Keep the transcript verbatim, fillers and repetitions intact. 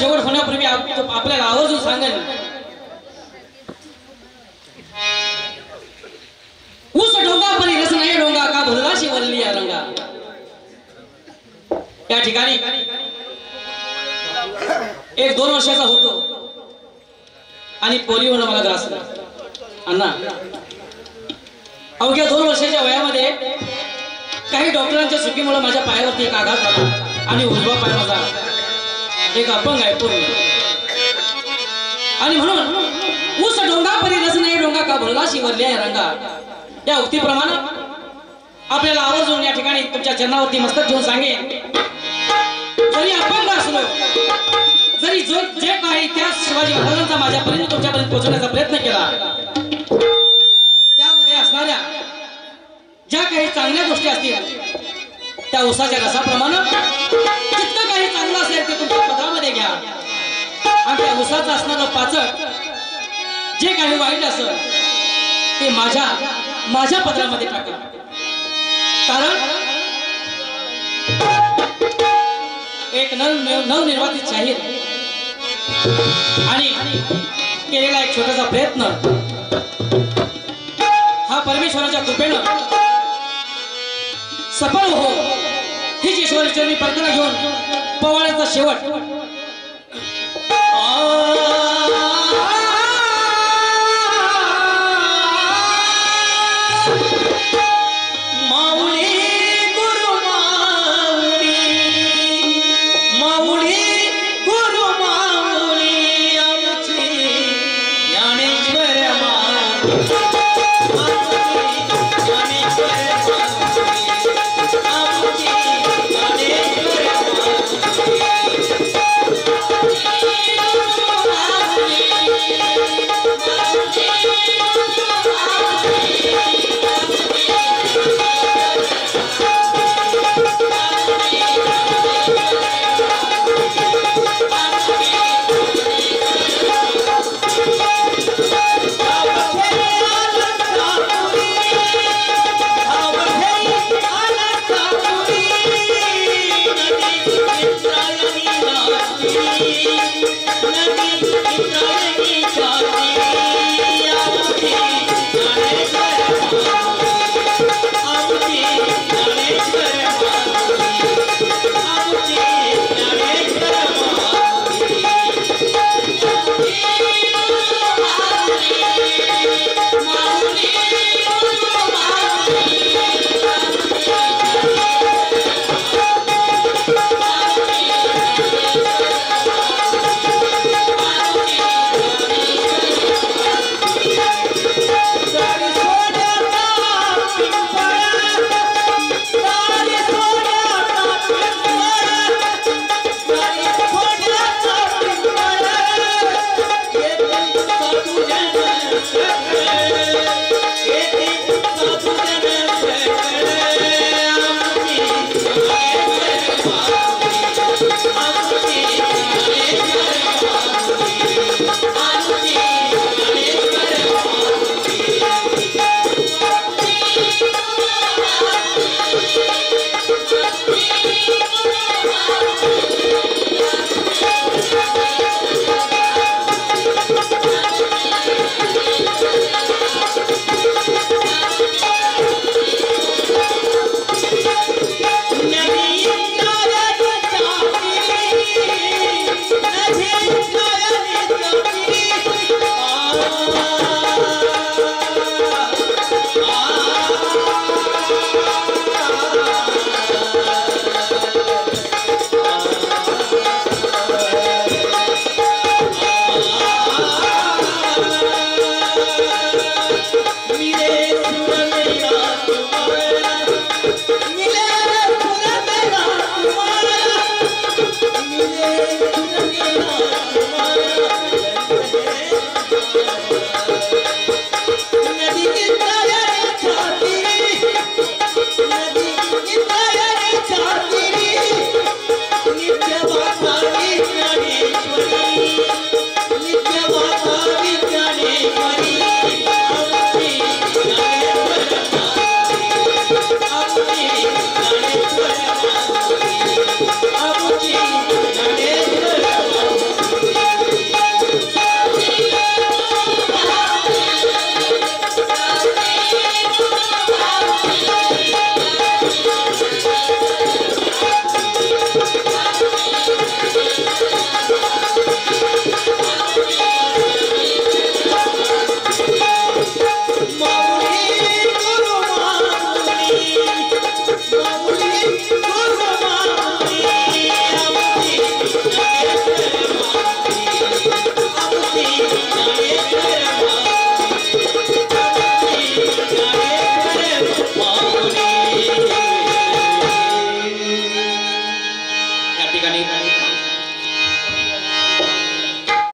शेवट होण्यापूर्वी आपल्याला आवर्जून सांगेन, ऊस डोंगा परी रस नाही डोंगा का भरलाशी वरली या रंगा. या ठिकाणी एक दोन वर्षाचा होतो आणि पोलिओ होणं मला ग्रासलं. अण्णा अवघ्या दोन वर्षाच्या वयामध्ये काही डॉक्टरांच्या चुकीमुळे माझ्या पायावरती एक आघात झाला आणि उजवा पाय माझा एक अपंग आहे पूर्ण. आणि म्हणून ऊस डोंगा परी रस नाही डोंगा का भरलाशी वरली या रंगा या उक्तीप्रमाणे आपल्याला आवर्जून या ठिकाणी तुमच्या चरणावरती मस्तक घेऊन सांगेन, जरी अपंग असलो, जरी जो जे काही त्या शिवाजी महाराजांचा माझ्यापर्यंत तुमच्यापर्यंत पोहोचवण्याचा प्रयत्न केला, त्यामध्ये असणाऱ्या ज्या काही चांगल्या गोष्टी असतील त्या उसाच्या रसाप्रमाणे जितकं काही चांगलं असेल ते तुमच्या पदरामध्ये घ्या आणि त्या उसाचं असणारं पाचट जे काही वाईट असेल ते माझ्या माझ्या पदरामध्ये टाका. कारण एक नव नवनिर्वाचित शाहीर आणि केलेला एक छोटासा प्रयत्न हा परमेश्वराच्या कृपेनं सफल हो हीच ईश्वरी चरणी प्रार्थना घेऊन पवाड्याचा शेवट.